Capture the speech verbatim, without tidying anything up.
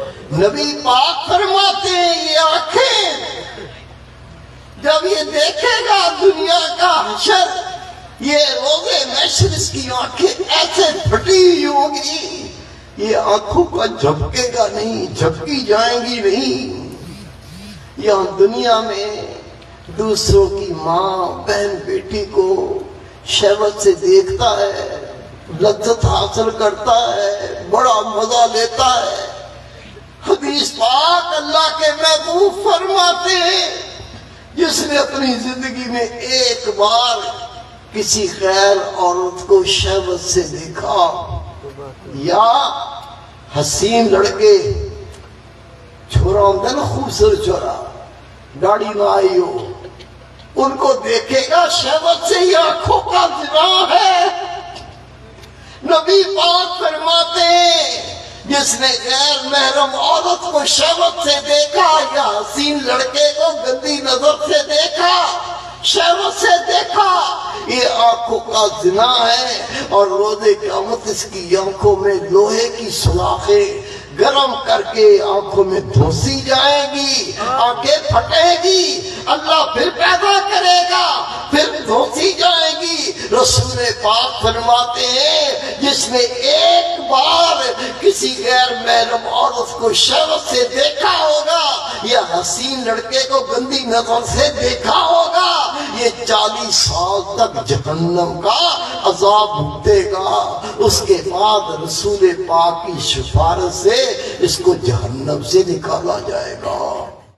نبی پاک فرماتے ہیں یہ آنکھیں جب یہ دیکھے گا دنیا کا حشر، یہ روزے محشر، اس کی آنکھیں ایسے پھٹی ہوئی ہوگی، یہ آنکھوں کا جھپکے گا نہیں، جھپکی جائیں گی نہیں۔ یہاں دنیا میں دوسروں کی ماں بہن بیٹی کو شہوت سے دیکھتا ہے، لذت حاصل کرتا ہے، بڑا مزہ لیتا ہے۔ حدیث پاک اللہ کے محبوب فرماتے ہیں جس نے اپنی زندگی میں ایک بار کسی غیر عورت کو شہوت سے دیکھا یا حسین لڑکے، چھوڑا ہوتا ہے نا خوبصورت چھوڑا، داڑھی نہ آئی ہو، ان کو دیکھے گا شہوت سے، یہ آنکھوں کا زنا ہے۔ نبی پاک فرماتے ہیں جس نے غیر محرم عورت کو شہوت سے دیکھا یا حسین لڑکے کو گندی نظر سے دیکھا، شہوت سے دیکھا، یہ آنکھوں کا زنا ہے، اور روز قیامت اس کی آنکھوں میں لوہے کی سلاخیں گرم کر کے آنکھوں میں دھوسی جائے گی، آنکھیں پھٹے گی، اللہ پھر پیدا کرے گا، پھر دھوسی جائے گی۔ رسول پاک فرماتے ہیں جس نے ایک بار کسی غیر محرم عورت کو شہوت سے دیکھا ہوگا یا حسین لڑکے کو گندی نظر سے دیکھا ہوگا، یہ چالیس سال تک جہنم کا عذاب بھگتے گا۔ اس کے بعد رسول پاک کی سفارش سے اس کو جہنم سے نکالا جائے گا۔